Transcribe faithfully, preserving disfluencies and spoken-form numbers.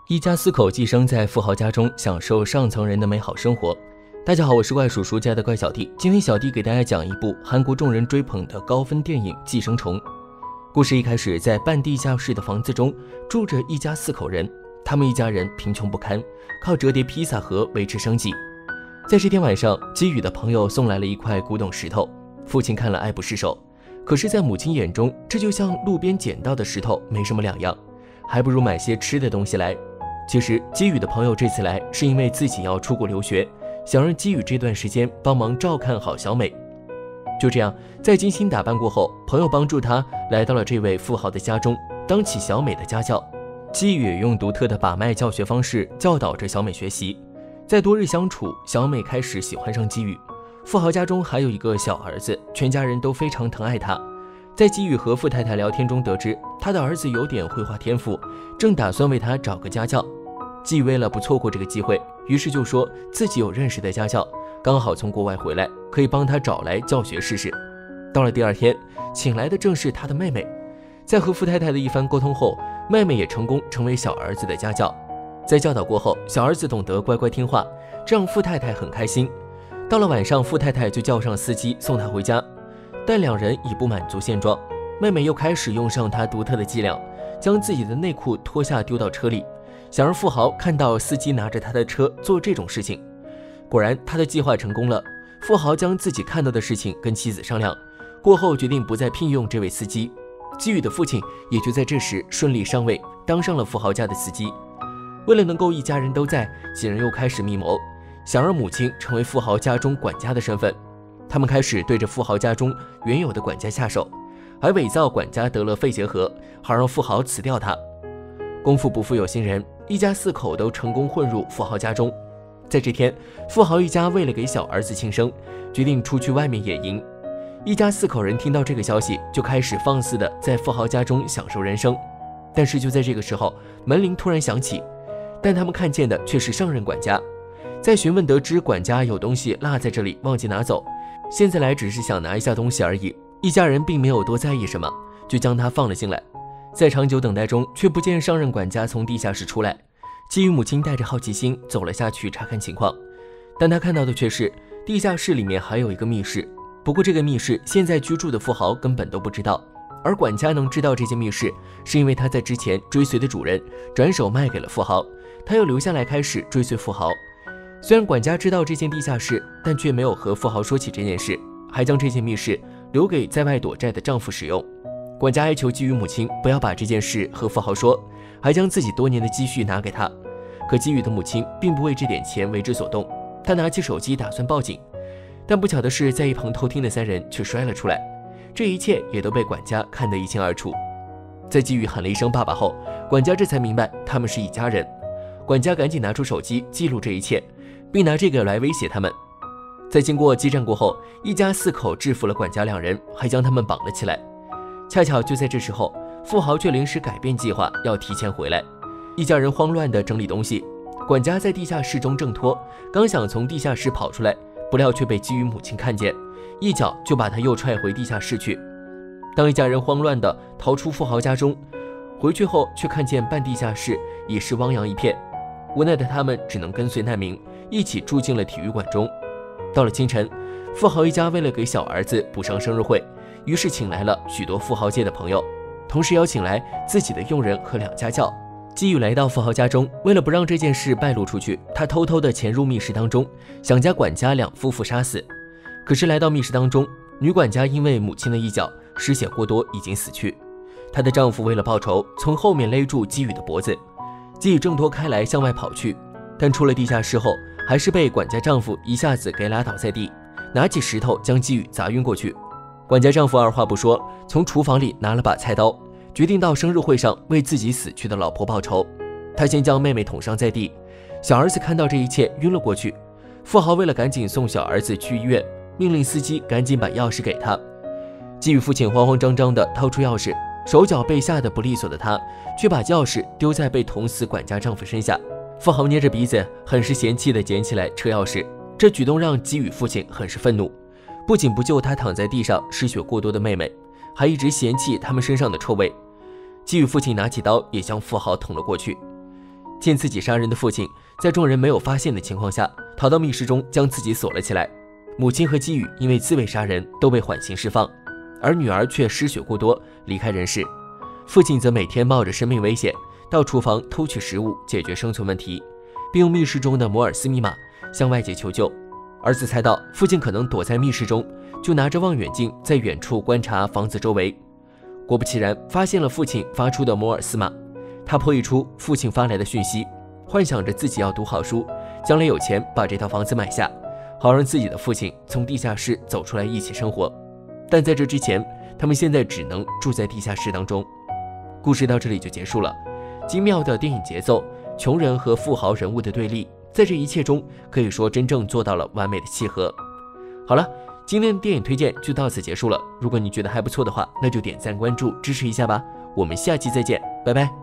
一家四口寄生在富豪家中，享受上层人的美好生活。大家好，我是怪叔叔家的怪小弟。今天小弟给大家讲一部韩国众人追捧的高分电影《寄生虫》。故事一开始，在半地下室的房子中住着一家四口人，他们一家人贫穷不堪，靠折叠披萨盒维持生计。在这天晚上，基宇的朋友送来了一块古董石头，父亲看了爱不释手。可是在母亲眼中，这就像路边捡到的石头，没什么两样，还不如买些吃的东西来。其实基宇的朋友这次来是因为自己要出国留学，想让基宇这段时间帮忙照看好小美。就这样，在精心打扮过后，朋友帮助他来到了这位富豪的家中，当起小美的家教。基宇也用独特的把脉教学方式教导着小美学习。在多日相处，小美开始喜欢上基宇。富豪家中还有一个小儿子，全家人都非常疼爱他。在基宇和富太太聊天中得知，他的儿子有点绘画天赋，正打算为他找个家教。基宇为了不错过这个机会，于是就说自己有认识的家教，刚好从国外回来，可以帮他找来教学试试。到了第二天，请来的正是他的妹妹。在和富太太的一番沟通后，妹妹也成功成为小儿子的家教。在教导过后，小儿子懂得乖乖听话，这让富太太很开心。到了晚上，富太太就叫上司机送他回家。但两人已不满足现状，妹妹又开始用上她独特的伎俩，将自己的内裤脱下丢到车里，想让富豪看到司机拿着他的车做这种事情。果然，他的计划成功了。富豪将自己看到的事情跟妻子商量，过后决定不再聘用这位司机。基宇的父亲也就在这时顺利上位，当上了富豪家的司机。为了能够一家人都在，几人又开始密谋，想让母亲成为富豪家中管家的身份。他们开始对着富豪家中原有的管家下手，还伪造管家得了肺结核，好让富豪辞掉他。功夫不负有心人，一家四口都成功混入富豪家中。在这天，富豪一家为了给小儿子庆生，决定出去外面野营。一家四口人听到这个消息，就开始放肆的在富豪家中享受人生。但是就在这个时候，门铃突然响起，但他们看见的却是上任管家。在询问得知管家有东西落在这里，忘记拿走，现在来只是想拿一下东西而已。一家人并没有多在意什么，就将他放了进来。在长久等待中，却不见上任管家从地下室出来。基于母亲带着好奇心走了下去查看情况，但他看到的却是地下室里面还有一个密室。不过这个密室现在居住的富豪根本都不知道，而管家能知道这间密室，是因为他在之前追随的主人转手卖给了富豪，他又留下来开始追随富豪。虽然管家知道这间地下室，但却没有和富豪说起这件事，还将这间密室留给在外躲债的丈夫使用。管家哀求基于母亲不要把这件事和富豪说，还将自己多年的积蓄拿给他。可基宇的母亲并不为这点钱为之所动，她拿起手机打算报警，但不巧的是，在一旁偷听的三人却摔了出来，这一切也都被管家看得一清二楚。在基宇喊了一声爸爸后，管家这才明白他们是一家人。管家赶紧拿出手机记录这一切，并拿这个来威胁他们。在经过激战过后，一家四口制服了管家两人，还将他们绑了起来。恰巧就在这时候，富豪却临时改变计划，要提前回来。一家人慌乱地整理东西，管家在地下室中挣脱，刚想从地下室跑出来，不料却被基于母亲看见，一脚就把他又踹回地下室去。当一家人慌乱地逃出富豪家中，回去后却看见半地下室已是汪洋一片，无奈的他们只能跟随难民一起住进了体育馆中。到了清晨，富豪一家为了给小儿子补上生日会，于是请来了许多富豪界的朋友，同时邀请来自己的佣人和两家教。基宇来到富豪家中，为了不让这件事败露出去，他偷偷地潜入密室当中，想将管家两夫妇杀死。可是来到密室当中，女管家因为母亲的一脚失血过多已经死去。她的丈夫为了报仇，从后面勒住基宇的脖子，基宇挣脱开来向外跑去，但出了地下室后，还是被管家丈夫一下子给拉倒在地，拿起石头将基宇砸晕过去。管家丈夫二话不说，从厨房里拿了把菜刀，决定到生日会上为自己死去的老婆报仇。他先将妹妹捅伤在地，小儿子看到这一切晕了过去。富豪为了赶紧送小儿子去医院，命令司机赶紧把钥匙给他。基宇父亲慌慌张张地掏出钥匙，手脚被吓得不利索的他，却把钥匙丢在被捅死管家丈夫身下。富豪捏着鼻子，很是嫌弃地捡起来车钥匙，这举动让基宇父亲很是愤怒，不仅不救他躺在地上失血过多的妹妹，还一直嫌弃他们身上的臭味。基宇父亲拿起刀也将富豪捅了过去。 见自己杀人的父亲在众人没有发现的情况下逃到密室中将自己锁了起来，母亲和姬宇因为自卫杀人都被缓刑释放，而女儿却失血过多离开人世。父亲则每天冒着生命危险到厨房偷取食物解决生存问题，并用密室中的摩尔斯密码向外界求救。儿子猜到父亲可能躲在密室中，就拿着望远镜在远处观察房子周围，果不其然发现了父亲发出的摩尔斯码。他破译出父亲发来的讯息，幻想着自己要读好书，将来有钱把这套房子买下，好让自己的父亲从地下室走出来一起生活。但在这之前，他们现在只能住在地下室当中。故事到这里就结束了。精妙的电影节奏，穷人和富豪人物的对立，在这一切中可以说真正做到了完美的契合。好了，今天的电影推荐就到此结束了。如果你觉得还不错的话，那就点赞关注支持一下吧。我们下期再见，拜拜。